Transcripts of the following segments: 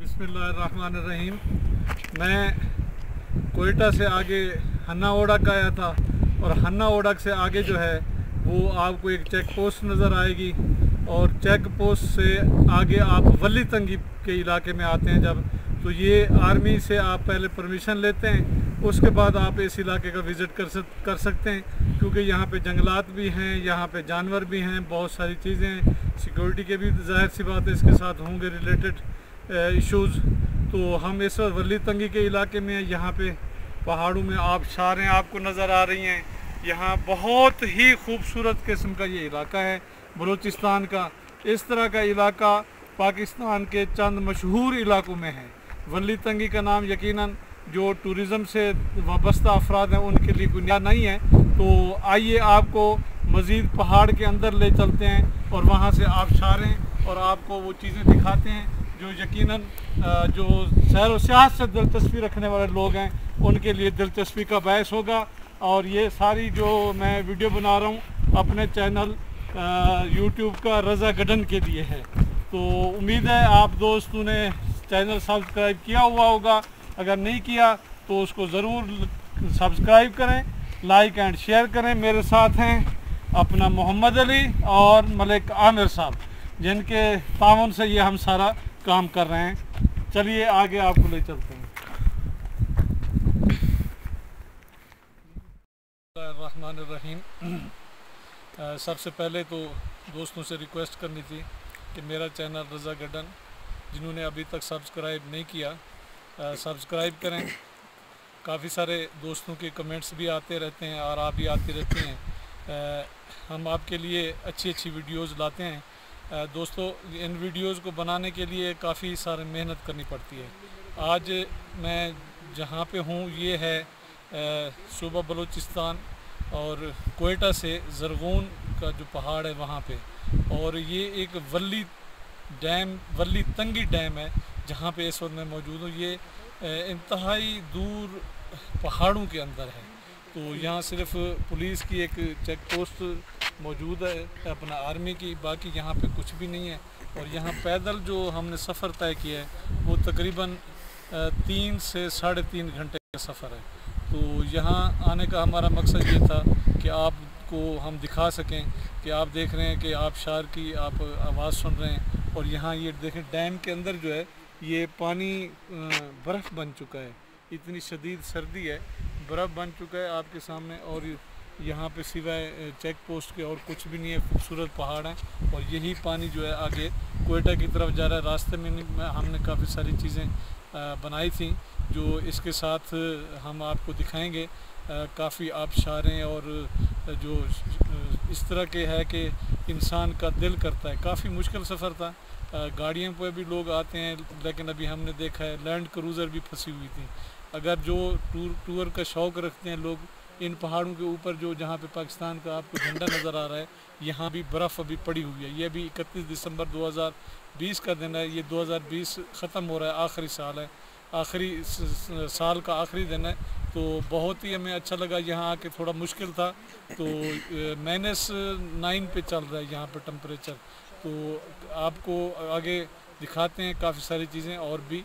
बिस्मिल्लाहिर्रहमानिर्रहीम। मैं कोयटा से आगे हन्ना ओडक आया था और हन्ना ओडक से आगे जो है वो आपको एक चेक पोस्ट नज़र आएगी और चेक पोस्ट से आगे आप वली तंगी के इलाके में आते हैं जब, तो ये आर्मी से आप पहले परमिशन लेते हैं, उसके बाद आप इस इलाके का विज़िट कर सकते हैं क्योंकि यहाँ पे जंगलात भी हैं, यहाँ पे जानवर भी हैं, बहुत सारी चीज़ें हैं, सिक्योरिटी के भी जाहिर सी बात है इसके साथ होंगे रिलेटेड इश्यूज़। तो हम इस वली तंगी के इलाके में यहाँ पे पहाड़ों में आबशारें आपको नज़र आ रही हैं। यहाँ बहुत ही खूबसूरत किस्म का ये इलाका है बलूचिस्तान का। इस तरह का इलाका पाकिस्तान के चंद मशहूर इलाकों में है। वली तंगी का नाम यकीनन जो टूरिज़म से वाबस्ता अफराद हैं उनके लिए कोई नया नहीं है। तो आइए आपको मज़ीद पहाड़ के अंदर ले चलते हैं और वहाँ से आबशारें और आपको वो चीज़ें दिखाते हैं जो यकीनन जो सैर व सियाहत से दिलचस्पी रखने वाले लोग हैं उनके लिए दिलचस्पी का बायस होगा। और ये सारी जो मैं वीडियो बना रहा हूँ अपने चैनल यूट्यूब का रज़ा गार्डन के लिए है। तो उम्मीद है आप दोस्तों ने चैनल सब्सक्राइब किया हुआ होगा, अगर नहीं किया तो उसको ज़रूर सब्सक्राइब करें, लाइक एंड शेयर करें। मेरे साथ हैं अपना मोहम्मद अली और मलिक आमिर साहब जिनके तावन से ये हम सारा काम कर रहे हैं। चलिए आगे आपको ले चलते हैं। रहमानिर्रहीम। सबसे पहले तो दोस्तों से रिक्वेस्ट करनी थी कि मेरा चैनल रज़ा गार्डन जिन्होंने अभी तक सब्सक्राइब नहीं किया सब्सक्राइब करें। काफ़ी सारे दोस्तों के कमेंट्स भी आते रहते हैं और आप भी आती रहती हैं। हम आपके लिए अच्छी अच्छी वीडियोज़ लाते हैं। दोस्तों इन वीडियोज़ को बनाने के लिए काफ़ी सारी मेहनत करनी पड़ती है। आज मैं जहाँ पे हूँ ये है सूबा बलूचिस्तान और कोयटा से ज़रगोन का जो पहाड़ है वहाँ पे, और ये एक वली तंगी डैम है जहाँ पे इस वक्त मैं मौजूद हूँ। ये इंतहाई दूर पहाड़ों के अंदर है। तो यहाँ सिर्फ पुलिस की एक चेक पोस्ट मौजूद है अपना आर्मी की, बाकी यहाँ पे कुछ भी नहीं है। और यहाँ पैदल जो हमने सफ़र तय किया है वो तकरीबन 3 से 3.5 घंटे का सफ़र है। तो यहाँ आने का हमारा मकसद ये था कि आपको हम दिखा सकें कि आप देख रहे हैं कि आबशार की आप आवाज़ सुन रहे हैं और यहाँ ये देखें डैम के अंदर जो है ये पानी बर्फ़ बन चुका है। इतनी शदीद सर्दी है, बर्फ़ बन चुका है आपके सामने। और यहाँ पे सिवाय चेक पोस्ट के और कुछ भी नहीं है, खूबसूरत पहाड़ हैं और यही पानी जो है आगे कोयटा की तरफ जा रहा है। रास्ते में हमने काफ़ी सारी चीज़ें बनाई थी जो इसके साथ हम आपको दिखाएंगे। काफ़ी आबशारें और जो इस तरह के है कि इंसान का दिल करता है। काफ़ी मुश्किल सफ़र था, गाड़ियों पर भी लोग आते हैं लेकिन अभी हमने देखा है लैंड क्रूज़र भी फंसी हुई थी। अगर जो टूर का शौक़ रखते हैं लोग, इन पहाड़ों के ऊपर जो जहाँ पे पाकिस्तान का आपको झंडा नज़र आ रहा है यहाँ भी बर्फ़ अभी पड़ी हुई है। ये भी 31 दिसंबर 2020 का दिन है। ये 2020 ख़त्म हो रहा है, आखिरी साल है, आखिरी साल का आखिरी दिन है। तो बहुत ही हमें अच्छा लगा यहाँ आके। थोड़ा मुश्किल था तो -9 पे चल रहा है यहाँ पर टेम्परेचर। तो आपको आगे दिखाते हैं काफ़ी सारी चीज़ें और भी।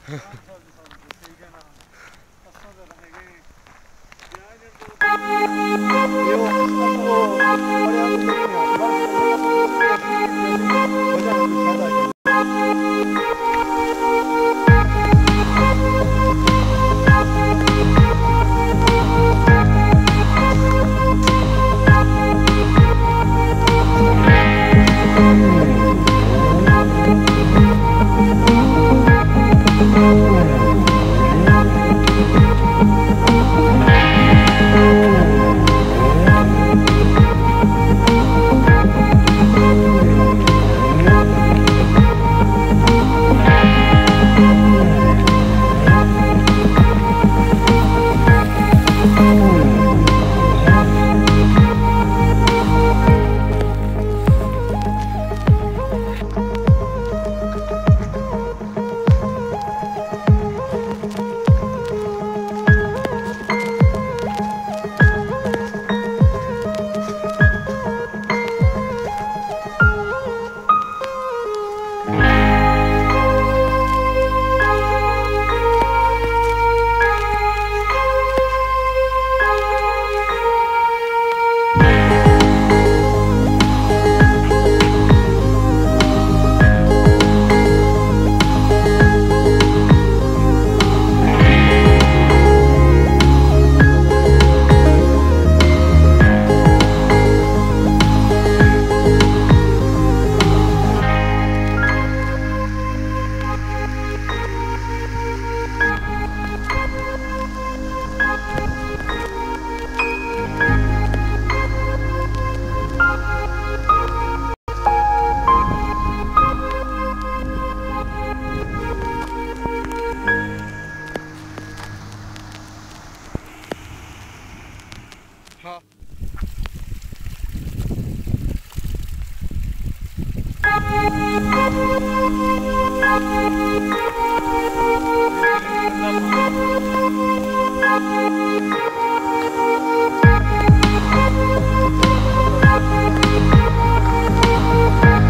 हाँ